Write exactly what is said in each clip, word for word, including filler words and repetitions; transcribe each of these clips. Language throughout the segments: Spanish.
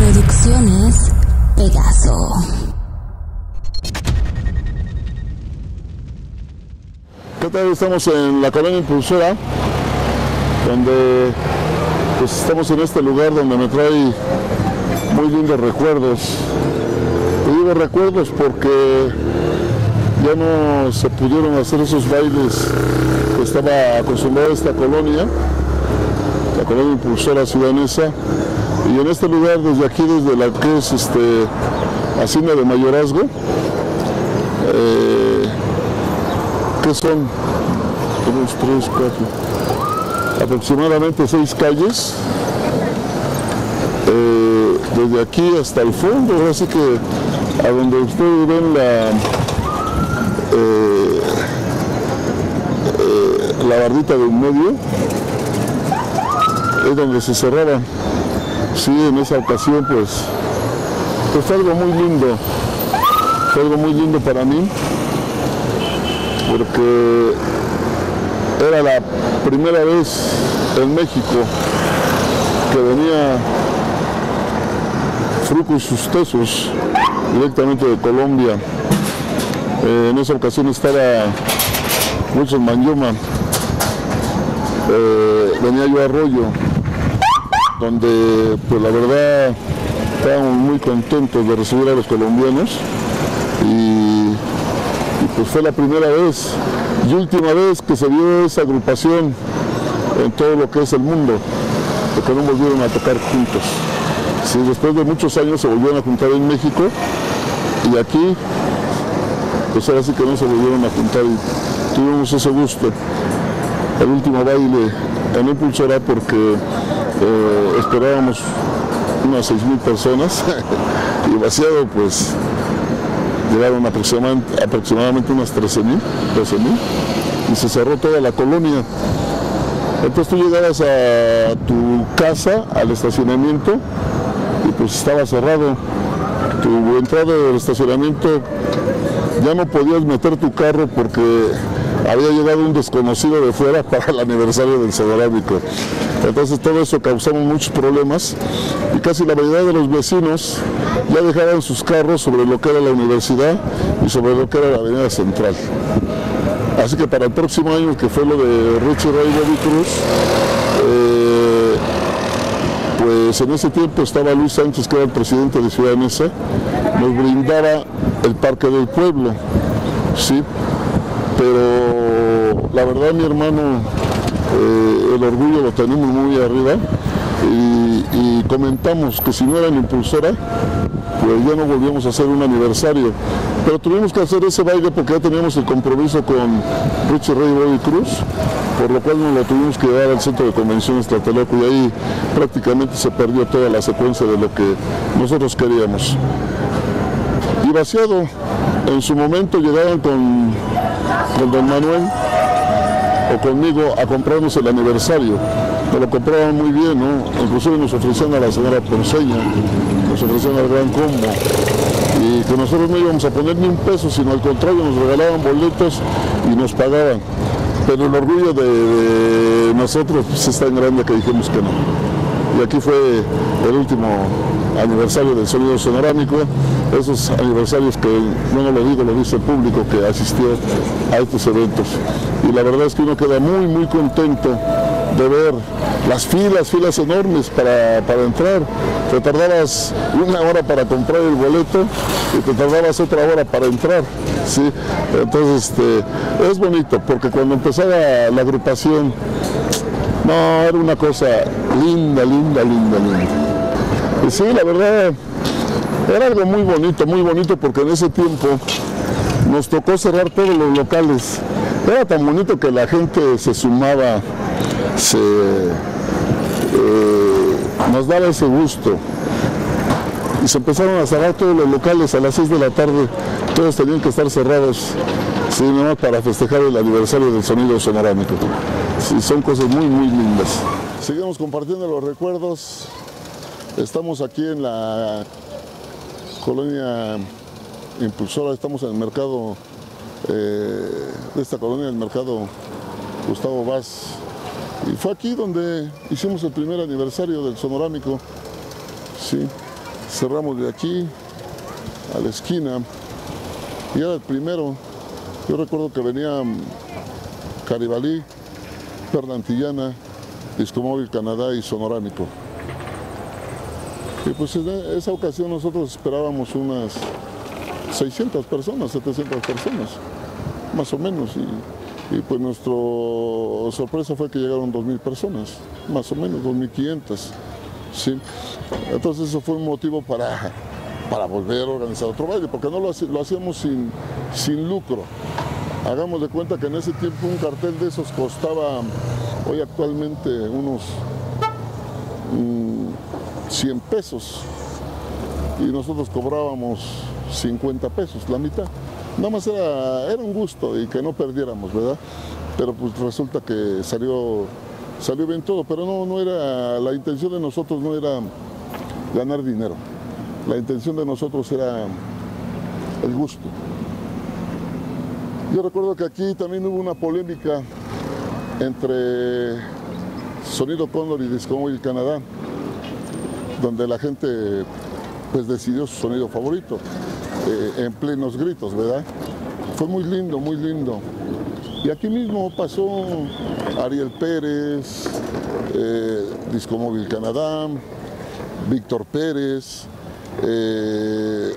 Producciones Pegaso. ¿Qué tal? Estamos en la colonia Impulsora, donde pues estamos en este lugar donde me trae muy lindos recuerdos. Te digo recuerdos porque ya no se pudieron hacer esos bailes que estaba acostumbrada esta colonia, la colonia Impulsora Ciudad Neza. Y en este lugar, desde aquí, desde la que es este, Hacienda de Mayorazgo, eh, que son unos tres, cuatro, aproximadamente seis calles, eh, desde aquí hasta el fondo, así que a donde ustedes ven la, eh, eh, la bardita de en medio, es donde se cerraba. Sí, en esa ocasión pues, pues fue algo muy lindo, fue algo muy lindo para mí, porque era la primera vez en México que venía Fruco y sus tesos directamente de Colombia. Eh, en esa ocasión estaba Wilson Manyoma, eh, venía yo a Arroyo, donde pues la verdad estábamos muy contentos de recibir a los colombianos y, y pues fue la primera vez y última vez que se vio esa agrupación en todo lo que es el mundo, porque no volvieron a tocar juntos. Sí, después de muchos años se volvieron a juntar en México y aquí pues ahora sí que no se volvieron a juntar y tuvimos ese gusto. El último baile en Impulsora porque eh, esperábamos unas seis mil personas y vaciado pues llegaron aproximadamente, aproximadamente unas trece mil y se cerró toda la colonia. Entonces tú llegabas a tu casa, al estacionamiento, y pues estaba cerrado. Tu entrada del estacionamiento ya no podías meter tu carro porque había llegado un desconocido de fuera para el aniversario del Sonorámico. Entonces todo eso causaba muchos problemas y casi la mayoría de los vecinos ya dejaban sus carros sobre lo que era la universidad y sobre lo que era la avenida central. Así que para el próximo año, que fue lo de Richie Ray Bobby Cruz, eh, pues en ese tiempo estaba Luis Sánchez, que era el presidente de Ciudad Neza, nos brindaba el Parque del Pueblo, sí, pero la verdad, mi hermano, eh, el orgullo lo tenemos muy arriba y, y comentamos que si no era en Impulsora, pues ya no volvíamos a hacer un aniversario, pero tuvimos que hacer ese baile porque ya teníamos el compromiso con Richie Ray Bobby Cruz, por lo cual nos lo tuvimos que llevar al centro de convenciones Tlatelolco y ahí prácticamente se perdió toda la secuencia de lo que nosotros queríamos. Y vaciado, en su momento llegaban con, con don Manuel o conmigo a comprarnos el aniversario, nos lo compraban muy bien, ¿no? Inclusive nos ofrecían a la señora Ponceña, nos ofrecían al Gran Combo, y que nosotros no íbamos a poner ni un peso, sino al contrario, nos regalaban boletos y nos pagaban. Pero el orgullo de, de nosotros pues, es tan grande que dijimos que no. Y aquí fue el último aniversario del Sonido Sonorámico, esos aniversarios que no lo digo, lo dice el público que asistió a estos eventos. Y la verdad es que uno queda muy, muy contento de ver las filas, filas enormes para, para entrar. Te tardabas una hora para comprar el boleto y te tardabas otra hora para entrar, ¿sí? Entonces este, es bonito porque cuando empezaba la agrupación, no, era una cosa linda, linda, linda, linda. Y sí, la verdad, era algo muy bonito, muy bonito porque en ese tiempo nos tocó cerrar todos los locales. Era tan bonito que la gente se sumaba, se, eh, nos daba ese gusto. Y se empezaron a cerrar todos los locales a las seis de la tarde, todos tenían que estar cerrados, sí, nomás para festejar el aniversario del Sonido Sonorámico. Sí, son cosas muy, muy lindas. Seguimos compartiendo los recuerdos. Estamos aquí en la colonia Impulsora, estamos en el mercado eh, de esta colonia, el mercado Gustavo Vaz. Y fue aquí donde hicimos el primer aniversario del Sonorámico. Sí. cerramos de aquí a la esquina y era el primero. Yo recuerdo que venían Caribalí, Perlantillana, Discomóvil Canadá y Sonorámico. Y pues en esa ocasión nosotros esperábamos unas seiscientas personas, setecientas personas, más o menos. Y, y pues nuestra sorpresa fue que llegaron dos mil personas, más o menos, dos mil quinientas. ¿Sí? Entonces eso fue un motivo para, para volver a organizar otro baile, porque no lo, lo hacíamos sin, sin lucro. Hagamos de cuenta que en ese tiempo un cartel de esos costaba, hoy actualmente, unos mmm, cien pesos y nosotros cobrábamos cincuenta pesos, la mitad. Nada más era, era un gusto y que no perdiéramos, ¿verdad? Pero pues resulta que salió, salió bien todo, pero no, no era, la intención de nosotros no era ganar dinero. La intención de nosotros era el gusto. Yo recuerdo que aquí también hubo una polémica entre Sonido Cóndor y Discomóvil Canadá, donde la gente pues decidió su sonido favorito, eh, en plenos gritos, ¿verdad? Fue muy lindo, muy lindo. Y aquí mismo pasó Ariel Pérez, eh, Discomóvil Canadá, Víctor Pérez, eh,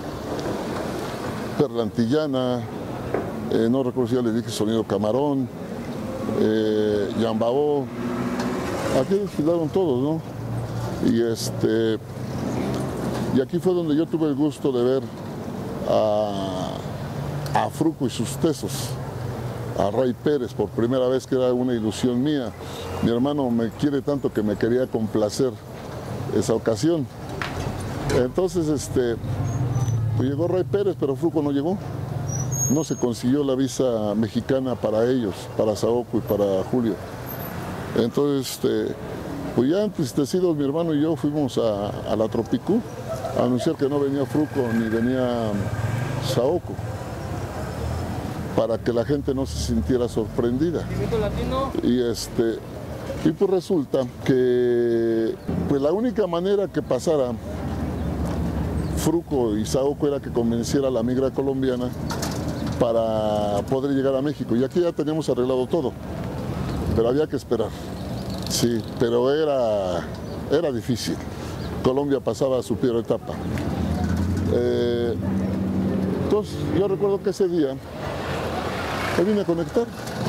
Perlantillana, eh, no recuerdo si ya le dije Sonido Camarón, eh, Yambao. Aquí desfilaron todos, ¿no? Y, este, y aquí fue donde yo tuve el gusto de ver a, a Fruco y sus tesos, a Ray Pérez, por primera vez, que era una ilusión mía. Mi hermano me quiere tanto que me quería complacer esa ocasión. Entonces este, pues llegó Ray Pérez, pero Fruco no llegó. No se consiguió la visa mexicana para ellos, para Saoko y para Julio. Entonces, este, pues ya entristecidos, mi hermano y yo fuimos a, a la Tropicú a anunciar que no venía Fruco ni venía Saoko, para que la gente no se sintiera sorprendida. Y, este, y pues resulta que pues la única manera que pasara Fruco y Saoko era que convenciera a la migra colombiana para poder llegar a México. Y aquí ya teníamos arreglado todo, pero había que esperar. Sí, pero era, era difícil. Colombia pasaba a su peor etapa. Eh, entonces, yo recuerdo que ese día me vine a conectar.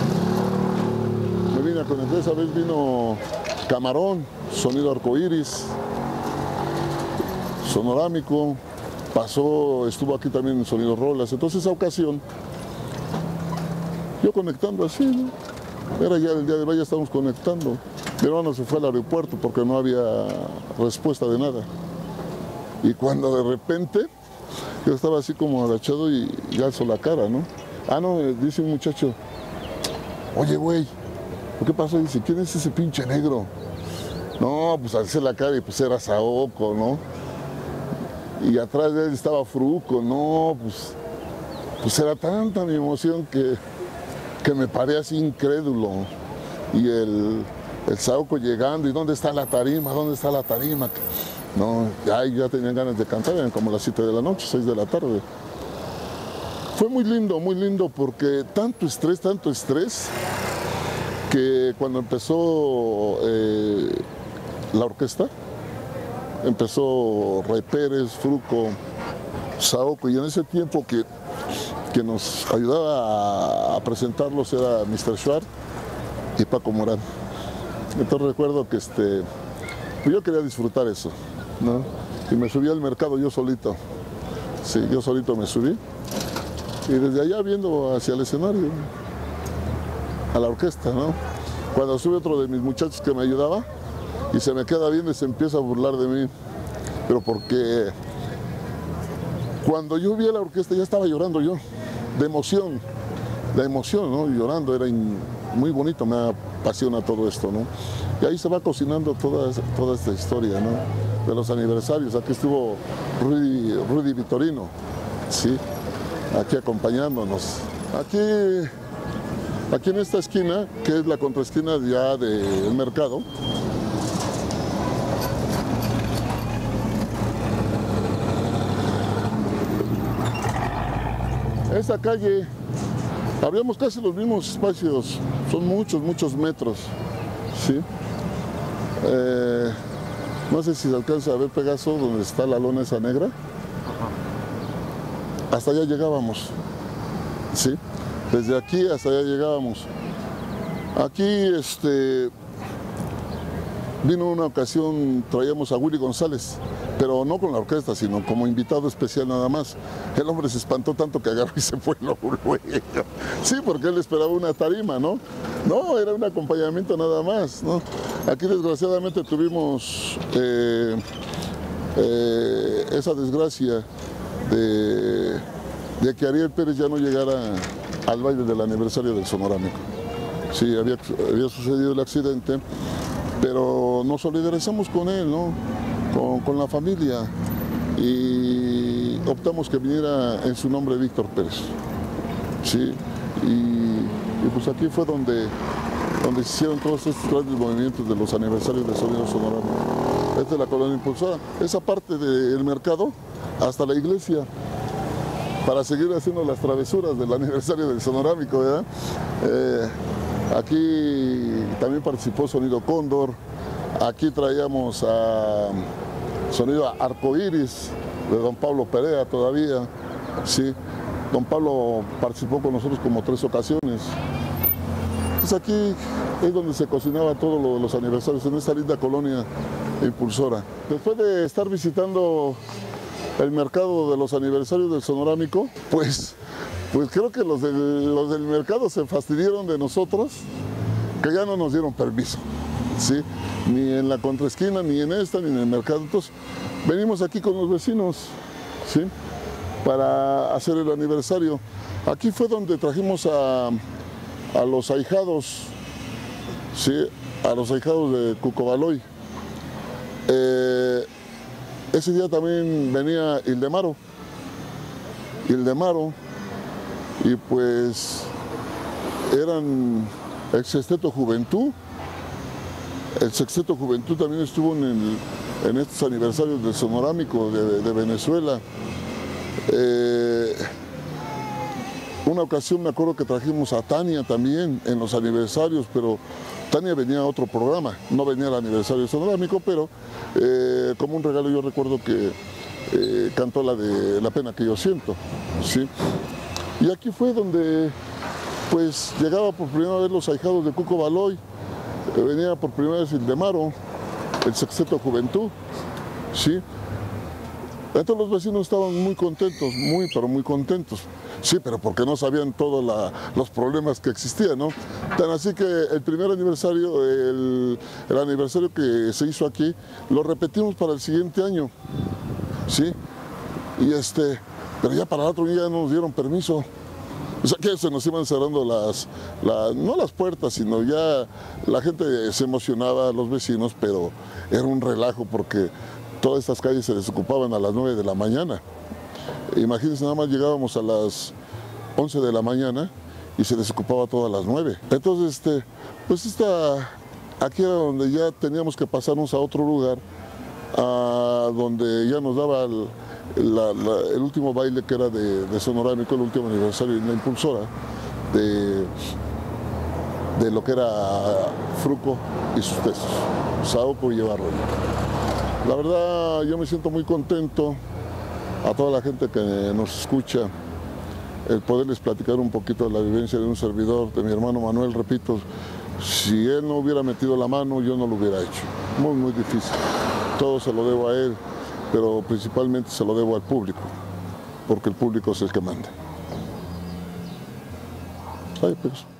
Me vine a conectar. Esa vez vino Camarón, Sonido Arcoíris, Sonorámico, pasó, estuvo aquí también Sonido Rolas. Entonces, esa ocasión, yo conectando así, ¿no? Era ya el día de hoy, ya estábamos conectando. Mi hermano se fue al aeropuerto porque no había respuesta de nada. Y cuando de repente, yo estaba así como agachado y, y alzo la cara, ¿no? Ah, no, dice un muchacho, oye, güey, ¿qué pasó? Dice, ¿quién es ese pinche negro? No, pues alcé la cara y pues era Saoko, ¿no? Y atrás de él estaba Fruco, no, pues, pues era tanta mi emoción que, que me paré así incrédulo. Y el, el Saoko llegando, ¿y dónde está la tarima? ¿Dónde está la tarima? No, ya, ya tenían ganas de cantar, eran como las siete de la noche, seis de la tarde. Fue muy lindo, muy lindo, porque tanto estrés, tanto estrés, que cuando empezó eh, la orquesta, empezó Ray Pérez, Fruco, Saoko, y en ese tiempo que, que nos ayudaba a, a presentarlos era mister Schwartz y Paco Morán. Entonces recuerdo que este, pues yo quería disfrutar eso, ¿no? Y me subí al mercado yo solito, sí, yo solito me subí, y desde allá viendo hacia el escenario, a la orquesta, ¿no? Cuando sube otro de mis muchachos que me ayudaba, y se me queda viendo y se empieza a burlar de mí, pero porque cuando yo vi a la orquesta ya estaba llorando yo, de emoción, de emoción, ¿no? Llorando, era in, muy bonito, me apasiona todo esto, ¿no? Y ahí se va cocinando toda, toda esta historia, ¿no? De los aniversarios. Aquí estuvo Rudy, Rudy Vitorino, ¿sí? Aquí acompañándonos. Aquí, aquí en esta esquina, que es la contraesquina ya del mercado, esta calle abríamos casi los mismos espacios, son muchos, muchos metros, ¿sí? Eh, no sé si se alcanza a ver Pegaso, donde está la lona esa negra. Ajá. Hasta allá llegábamos, ¿sí? Desde aquí hasta allá llegábamos. Aquí, este, vino una ocasión, traíamos a Willy González, pero no con la orquesta, sino como invitado especial nada más. El hombre se espantó tanto que agarró y se fue luego. Sí, porque él esperaba una tarima, ¿no? No, era un acompañamiento nada más, ¿no? Aquí desgraciadamente tuvimos eh, eh, esa desgracia de, de que Ariel Pérez ya no llegara al baile del aniversario del Sonorámico. Sí, había, había sucedido el accidente, pero nos solidarizamos con él, ¿no? Con, con la familia, y optamos que viniera en su nombre Víctor Pérez, ¿sí? Y, y pues aquí fue donde, donde se hicieron todos estos grandes movimientos de los aniversarios del Sonido Sonorámico. Esta es la colonia impulsora, esa parte del mercado hasta la iglesia, para seguir haciendo las travesuras del aniversario del Sonorámico, ¿verdad? Eh, aquí también participó Sonido Cóndor. Aquí traíamos a Sonido Arcoíris de don Pablo Perea todavía, sí. Don Pablo participó con nosotros como tres ocasiones. Entonces aquí es donde se cocinaba todo lo de los aniversarios, en esta linda colonia impulsora. Después de estar visitando el mercado de los aniversarios del Sonorámico, pues, pues creo que los del, los del mercado se fastidiaron de nosotros, que ya no nos dieron permiso, ¿sí? Ni en la contraesquina, ni en esta, ni en el mercado. Entonces, venimos aquí con los vecinos, ¿sí? Para hacer el aniversario. Aquí fue donde trajimos a, a los ahijados, ¿sí? A los ahijados de Cucobaloy. Eh, ese día también venía Ildemaro, Ildemaro, y pues eran el Sexteto Juventud. El Sexteto Juventud también estuvo en, el, en estos aniversarios del Sonorámico de, de Venezuela. Eh, una ocasión me acuerdo que trajimos a Tania también en los aniversarios, pero Tania venía a otro programa, no venía al aniversario del Sonorámico, pero eh, como un regalo yo recuerdo que eh, cantó la de La Pena que yo siento, ¿sí? Y aquí fue donde pues llegaba por primera vez los ahijados de Cucobaloy. Venía por primera vez Ildemaro, el Sexteto Juventud, ¿sí? Entonces los vecinos estaban muy contentos, muy, pero muy contentos. Sí, pero porque no sabían todos la, los problemas que existían, ¿no? Tan así que el primer aniversario, el, el aniversario que se hizo aquí, lo repetimos para el siguiente año, ¿sí? Y este, pero ya para el otro día no nos dieron permiso. O sea que se nos iban cerrando las, las, no las puertas, sino ya la gente se emocionaba, los vecinos, pero era un relajo porque todas estas calles se desocupaban a las nueve de la mañana. Imagínense, nada más llegábamos a las once de la mañana y se desocupaba todas las nueve. Entonces, este, pues esta, aquí era donde ya teníamos que pasarnos a otro lugar, a donde ya nos daba el, La, la, el último baile que era de, de Sonorámico, el último aniversario en la impulsora, de, de lo que era Fruco y sus textos, Saoco y Evarro. La verdad, yo me siento muy contento, a toda la gente que nos escucha, el poderles platicar un poquito de la vivencia de un servidor, de mi hermano Manuel, repito, si él no hubiera metido la mano, yo no lo hubiera hecho. Muy, muy difícil. Todo se lo debo a él, pero principalmente se lo debo al público, porque el público es el que manda. Ay, pues.